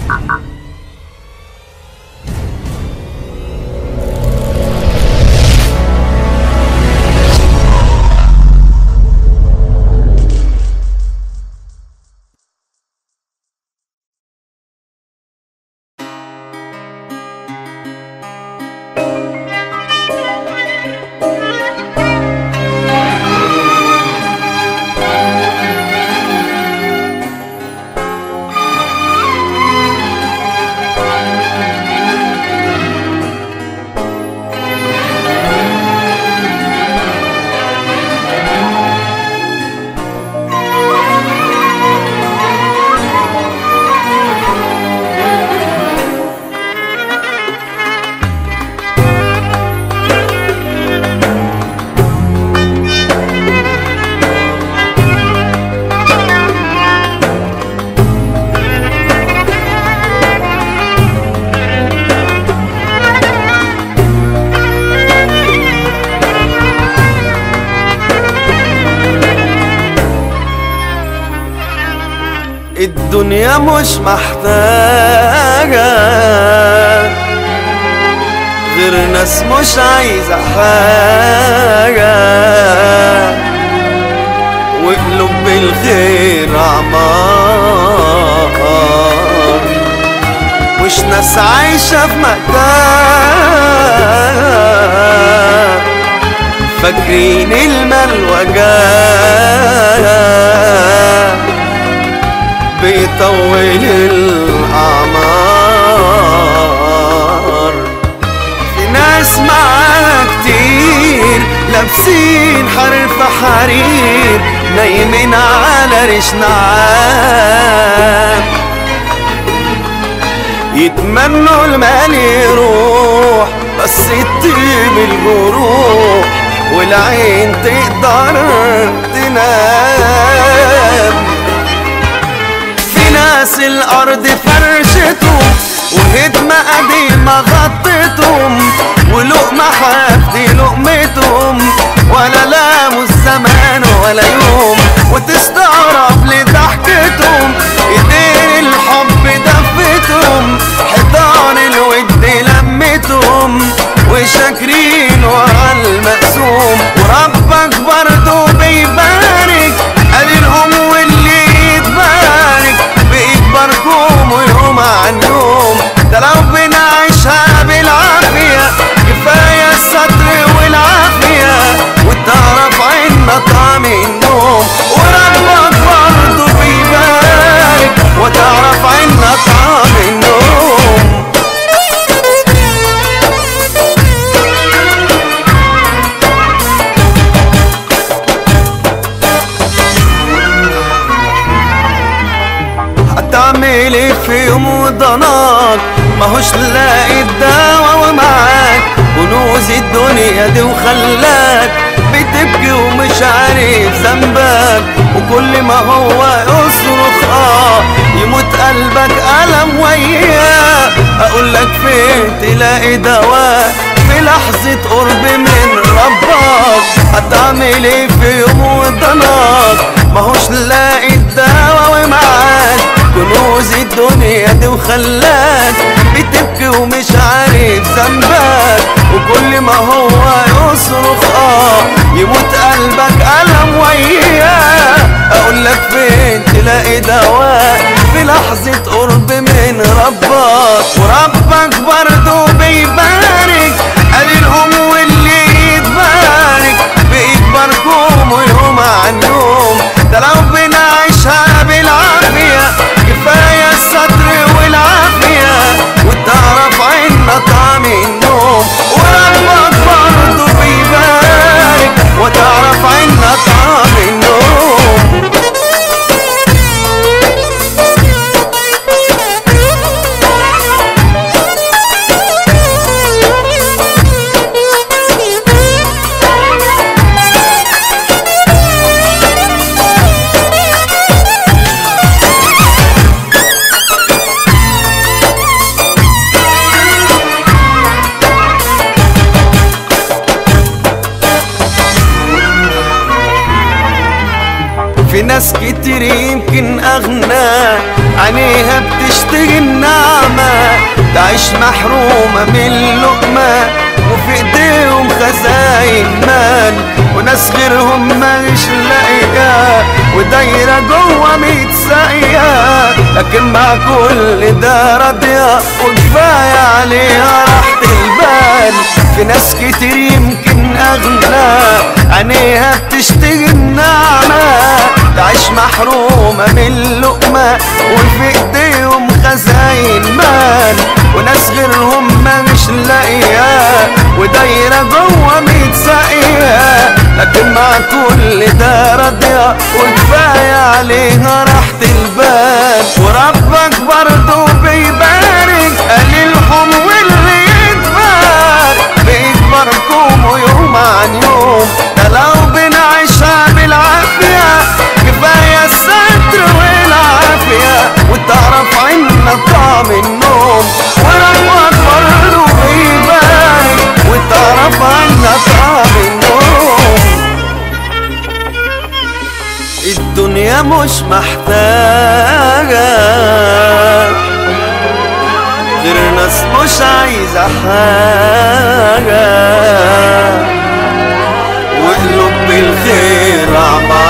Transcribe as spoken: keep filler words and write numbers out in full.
الدنيا مش محتاجة غير ناس مش عايزة حاجة، وقلوب بالخير أعمار، مش ناس عايشة في مكان فاكرين المال وجاه بيطول الأعمار. في ناس معاها كتير لابسين حرير في حرير، نايمين على ريش نعام، يتمنوا المال يروح بس يطيب الجروح والعين تقدر تنام. ناس الأرض فرشتهم وهدمة قديمة غطتهم، ولقمة حافدي لقمتهم، ولا لاموا الزمان ولا يوم وتستغرب لضحكتهم. ايدين الحب دفتهم، حيطان الود لمتهم، وشاكرين ورا المقسوم، وربك برضو بيبارك قليلهم واللي يتبارك بيكبركم ويوم عن يوم. ده لو بنعيشها بالعافية كفاية الستر والعافية، وتعرف عنا طعم النوم، وربك برضو بيبارك وتعرف عنا طعم النوم. هتعمل ايه في يوم وضناك ماهوش لاقي الدوا ومعاك كنوز الدنيا دي، وخلاك بتبكي ومش عارف ذنبك، وكل ما هو يصرخ اه يموت قلبك ألم وياه. اقولك فين تلاقي دواء في لحظة قرب من ربك؟ هتعمل ايه في يوم وضناك ماهوش لاقي الدوا ومعاك كنوز الدنيا دي، وخلاك بتبكي ومش عارف ذنبك، وكل ما هو يصرخ اه يموت قلبك ألم وياه. اقولك فين تلاقي دواء في لحظة قرب من ربك، وربك برضو بيبارك قليلهم واللي يتبارك بيكبركم ويوم عن يوم. ده لو بنعيشها بالعافية كفاية الستر والعافية، وتعرف عنا طعم النوم، وربك برضو بيبارك وتعرف عنا طعم النوم. في ناس كتير يمكن أغنى عينيها بتشتهي النعمة تعيش محرومة من اللقمة، وفي ايديهم خزاين مال وناس غيرهم مش لاقية، ودايرة جوه ميت ساقية، لكن مع كل ده راضية وكفاية عليها راحة البال. في ناس كتير يمكن أغنى عينيها بتشتهي النعمة تعيش محرومة من اللقمة، وفي ايديهم خزاين مال وناس غيرهم مش لاقية، ودايرة جوه ميت ساقية، لكن مع كل ده راضية وكفاية عليها راحة البال. وربك برضه بيبارك قليلهم واللي يتبارك بيكبركم يوم عن يوم، ده لو بنعيشها بالعافية كفاية الستر والعافية، وتعرف عنا طعم النوم. وربك برضه بيبارك وتعرف عنا طعم النوم. الدنيا مش محتاجة غير ناس مش عايزة حاجة، وقلوب بالخير عمار